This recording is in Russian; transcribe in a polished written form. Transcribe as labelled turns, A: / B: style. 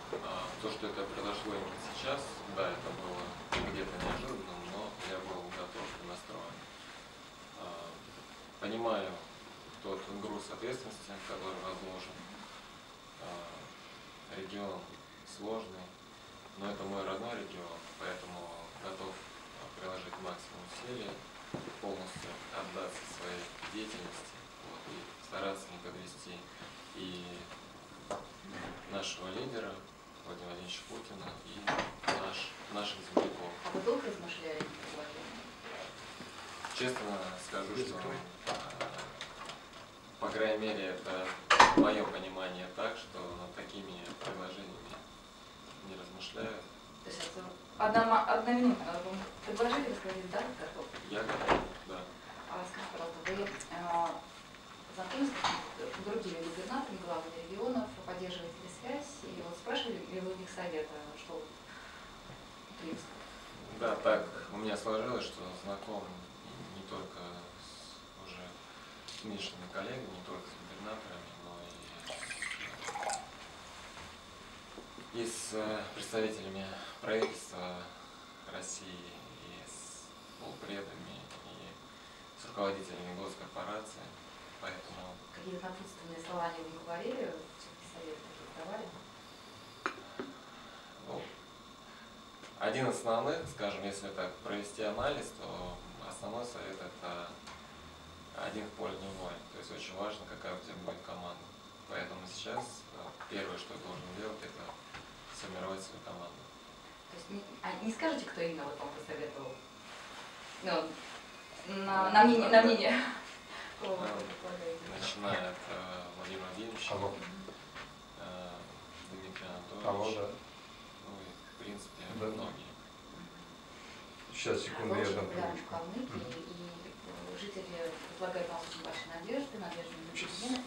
A: То, что это произошло именно сейчас, да, это было где-то неожиданно, но я был готов и настроен. Понимаю тот груз ответственности, который возможен. Регион сложный, но это мой родной регион, поэтому готов приложить максимум усилий, полностью отдаться своей деятельности, вот, и стараться не подвести и нашего лидера Владимира Владимировича Путина, и наших земляков.
B: А вы долго размышляли над предложением?
A: Честно скажу, что, по крайней мере, это мое понимание так, что над такими предложениями не размышляю.
B: То есть это одноминутно вы предложили, вы сказали, да, готов?
A: Я готов, да.
B: Скажите, пожалуйста, вы знакомы с другими губернаторами, главами регионов, поддерживаете ли связь? И вот спрашивали ли вы у них совета, что им сказать?
A: Да, так у меня сложилось, что знаком не только уже с нынешними коллегами, не только с губернаторами, но и с представителями правительства России, и с полпредами, и с руководителями госкорпораций. Поэтому...
B: Какие-то напутственные слова они не говорили, все-таки советы такие давали?
A: Ну, один из основных, скажем, если так провести анализ, то основной совет — это один в поле не воин. То есть очень важно, какая у тебя будет команда. Поэтому сейчас первое, что я должен делать, это сформировать свою команду.
B: То есть не скажете, кто именно вот вам посоветовал? Ну, на мнение.
A: Начиная от Владимира Владимировича, Дмитрия Анатольевича, ну и в принципе многие.
C: Сейчас, секунду, я дам
B: трубочку. И жители возлагают на вас очень большие надежды на изменения.